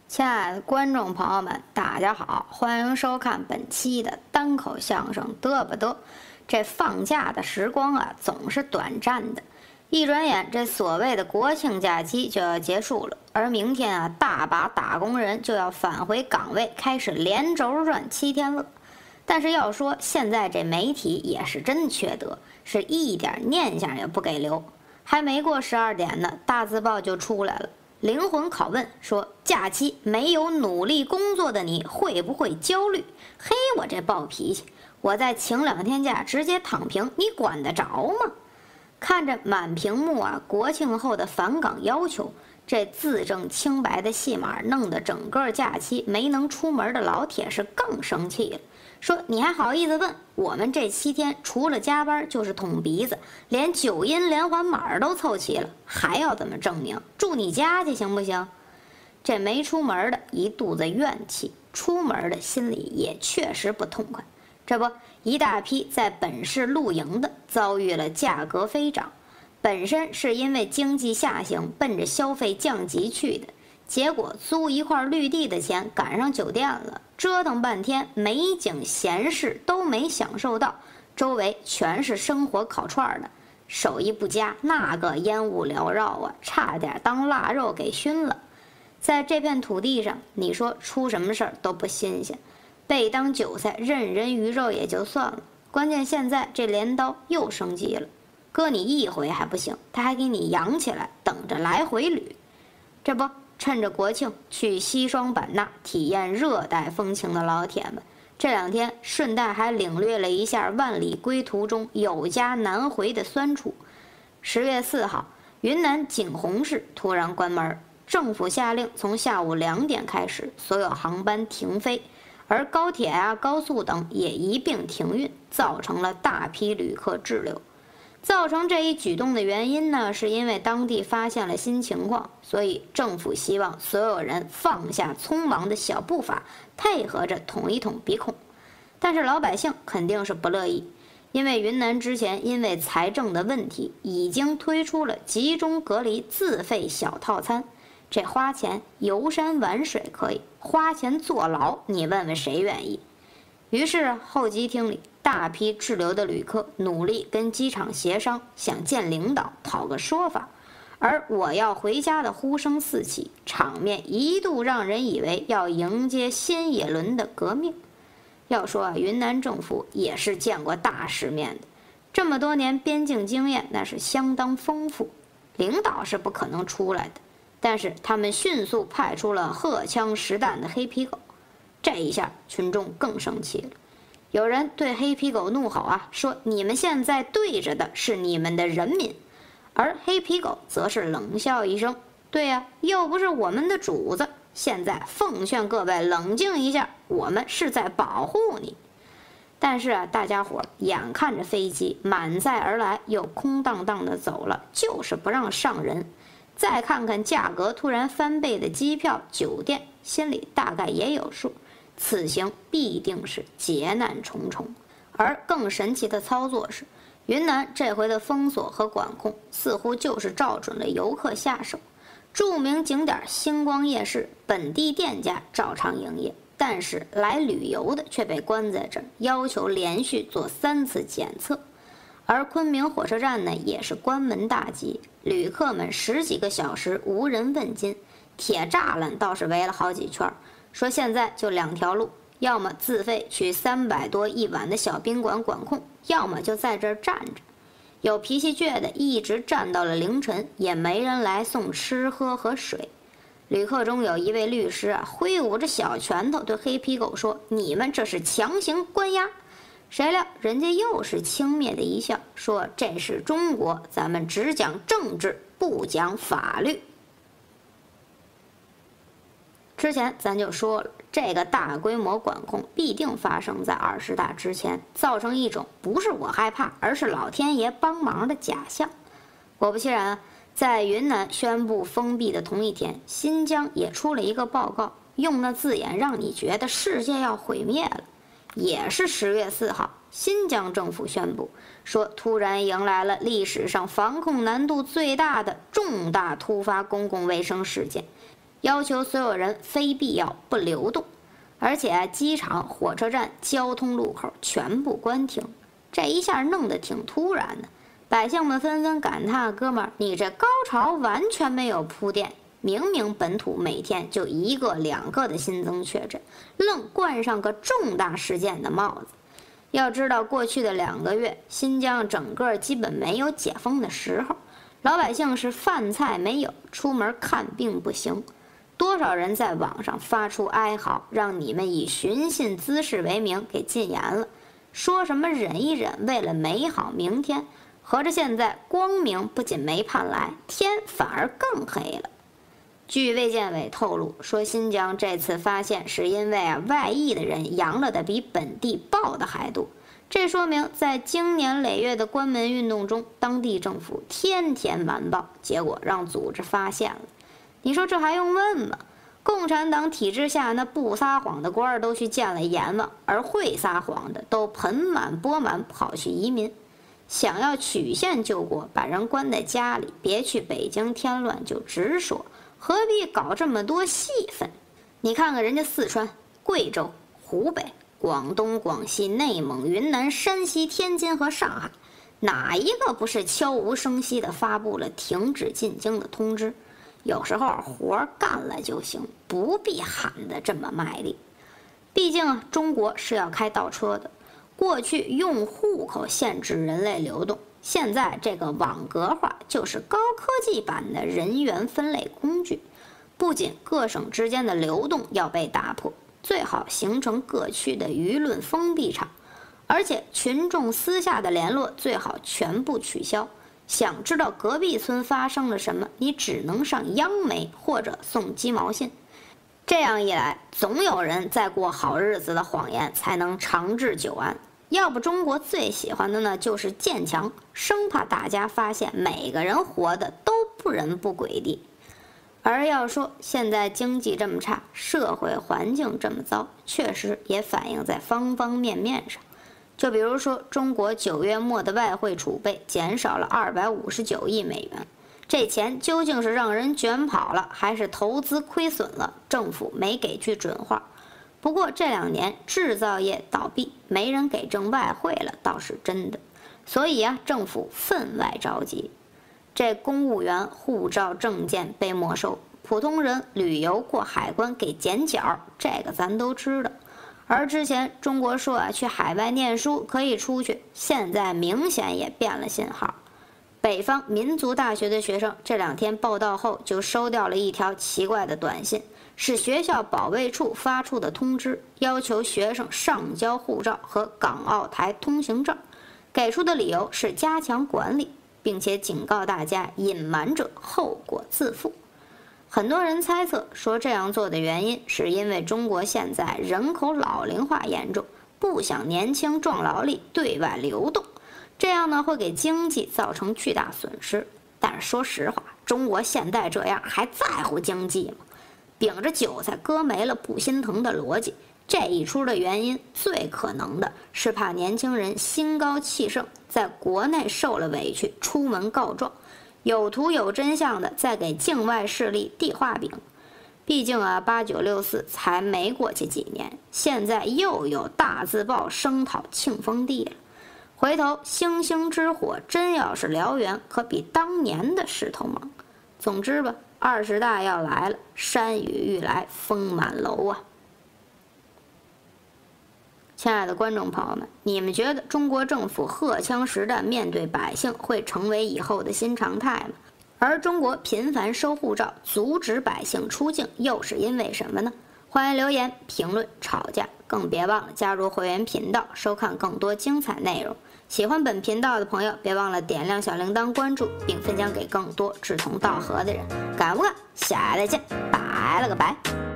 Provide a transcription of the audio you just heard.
亲爱的观众朋友们，大家好，欢迎收看本期的单口相声嘚吧嘚。这放假的时光啊，总是短暂的，一转眼这所谓的国庆假期就要结束了，而明天啊，大把打工人就要返回岗位，开始连轴转7天乐。但是要说现在这媒体也是真缺德，是一点念想也不给留。还没过12点呢，大字报就出来了。灵魂拷问说：假期没有努力工作的你会不会焦虑？嘿，我这暴脾气，我再请2天假直接躺平，你管得着吗？看着满屏幕啊，国庆后的返岗要求，这自证清白的戏码，弄得整个假期没能出门的老铁是更生气了。说你还好意思问？我们这7天除了加班就是捅鼻子，连9阴连环码都凑齐了，还要怎么证明？住你家去行不行？这没出门的一肚子怨气，出门的心里也确实不痛快。这不，一大批在本市露营的遭遇了价格飞涨，本身是因为经济下行奔着消费降级去的，结果租一块绿地的钱赶上酒店了，折腾半天美景闲事都没享受到，周围全是生火烤串的，手艺不佳，那个烟雾缭绕啊，差点当腊肉给熏了。在这片土地上，你说出什么事儿都不新鲜，被当韭菜任人鱼肉也就算了，关键现在这镰刀又升级了，割你一回还不行，他还给你养起来，等着来回捋。这不，趁着国庆去西双版纳体验热带风情的老铁们，这2天顺带还领略了一下万里归途中有家难回的酸楚。10月4号，云南景洪市突然关门，政府下令从下午2点开始，所有航班停飞，而高铁啊、高速等也一并停运，造成了大批旅客滞留。造成这一举动的原因呢，是因为当地发现了新情况，所以政府希望所有人放下匆忙的小步伐，配合着捅一捅鼻孔。但是老百姓肯定是不乐意，因为云南之前因为财政的问题，已经推出了集中隔离自费小套餐。这花钱游山玩水可以，花钱坐牢，你问问谁愿意？于是候机厅里大批滞留的旅客努力跟机场协商，想见领导讨个说法，而我要回家的呼声四起，场面一度让人以为要迎接新一轮的革命。要说啊，云南政府也是见过大世面的，这么多年边境经验那是相当丰富，领导是不可能出来的，但是他们迅速派出了荷枪实弹的黑皮狗。这一下群众更生气了，有人对黑皮狗怒吼啊，说你们现在对着的是你们的人民，而黑皮狗则是冷笑一声，对呀，又不是我们的主子，现在奉劝各位冷静一下，我们是在保护你。但是啊，大家伙眼看着飞机满载而来，又空荡荡的走了，就是不让上人。再看看价格突然翻倍的机票、酒店，心里大概也有数，此行必定是劫难重重。而更神奇的操作是，云南这回的封锁和管控似乎就是照准了游客下手。著名景点星光夜市，本地店家照常营业，但是来旅游的却被关在这儿，要求连续做3次检测。而昆明火车站呢，也是关门大吉，旅客们10几个小时无人问津，铁栅栏倒是围了好几圈，说现在就2条路，要么自费去300多一晚的小宾馆管控，要么就在这儿站着。有脾气倔的一直站到了凌晨，也没人来送吃喝和水。旅客中有一位律师啊，挥舞着小拳头对黑皮狗说：“你们这是强行关押。”谁料人家又是轻蔑的一笑，说：“这是中国，咱们只讲政治，不讲法律。”之前咱就说了，这个大规模管控必定发生在20大之前，造成一种不是我害怕，而是老天爷帮忙的假象。果不其然，在云南宣布封闭的同一天，新疆也出了一个报告，用的字眼让你觉得世界要毁灭了。也是10月4号，新疆政府宣布说，突然迎来了历史上防控难度最大的重大突发公共卫生事件， 要求所有人非必要不流动，而且机场、火车站、交通路口全部关停。这一下弄得挺突然的，百姓们纷纷感叹：“哥们儿，你这高潮完全没有铺垫，明明本土每天就1个2个的新增确诊，愣冠上个重大事件的帽子。”要知道，过去的2个月，新疆整个基本没有解封的时候，老百姓是饭菜没有，出门看病不行。多少人在网上发出哀嚎，让你们以寻衅滋事为名给禁言了，说什么忍一忍，为了美好明天。合着现在光明不仅没盼来，天反而更黑了。据卫健委透露说，新疆这次发现是因为外溢的人阳了的比本地报的还多，这说明在经年累月的关门运动中，当地政府天天瞒报，结果让组织发现了。你说这还用问吗？共产党体制下，那不撒谎的官儿都去见了阎王，而会撒谎的都盆满钵满跑去移民。想要曲线救国，把人关在家里，别去北京添乱就直说，何必搞这么多戏份？你看看人家四川、贵州、湖北、广东、广西、内蒙、云南、山西、天津和上海，哪一个不是悄无声息地发布了停止进京的通知？有时候活干了就行，不必喊得这么卖力。毕竟中国是要开倒车的，过去用户口限制人类流动，现在这个网格化就是高科技版的人员分类工具。不仅各省之间的流动要被打破，最好形成各区的舆论封闭场，而且群众私下的联络最好全部取消。想知道隔壁村发生了什么，你只能上央媒或者送鸡毛信。这样一来，总有人在过好日子的谎言才能长治久安。要不中国最喜欢的呢，就是建墙，生怕大家发现每个人活的都不人不鬼的。而要说现在经济这么差，社会环境这么糟，确实也反映在方方面面上。就比如说，中国9月末的外汇储备减少了259亿美元，这钱究竟是让人卷跑了，还是投资亏损了？政府没给句准话。不过这2年制造业倒闭，没人给挣外汇了，倒是真的。所以政府分外着急。这公务员护照证件被没收，普通人旅游过海关给剪角，这个咱都知道。而之前中国说去海外念书可以出去，现在明显也变了信号。北方民族大学的学生这2天报到后就收到了一条奇怪的短信，是学校保卫处发出的通知，要求学生上交护照和港澳台通行证，给出的理由是加强管理，并且警告大家隐瞒者后果自负。很多人猜测说，这样做的原因是因为中国现在人口老龄化严重，不想年轻壮劳力对外流动，这样呢会给经济造成巨大损失。但是说实话，中国现在这样还在乎经济吗？秉着韭菜割没了不心疼的逻辑，这一出的原因最可能的是怕年轻人心高气盛，在国内受了委屈，出门告状，有图有真相的再给境外势力递画饼。毕竟8964才没过去几年，现在又有大字报声讨庆丰帝了。回头星星之火真要是燎原，可比当年的势头猛。总之吧，20大要来了，山雨欲来风满楼啊！亲爱的观众朋友们，你们觉得中国政府荷枪实弹面对百姓会成为以后的新常态吗？而中国频繁收护照，阻止百姓出境，又是因为什么呢？欢迎留言、评论、吵架，更别忘了加入会员频道，收看更多精彩内容。喜欢本频道的朋友，别忘了点亮小铃铛关注，并分享给更多志同道合的人。敢不敢？下来再见，拜了个拜。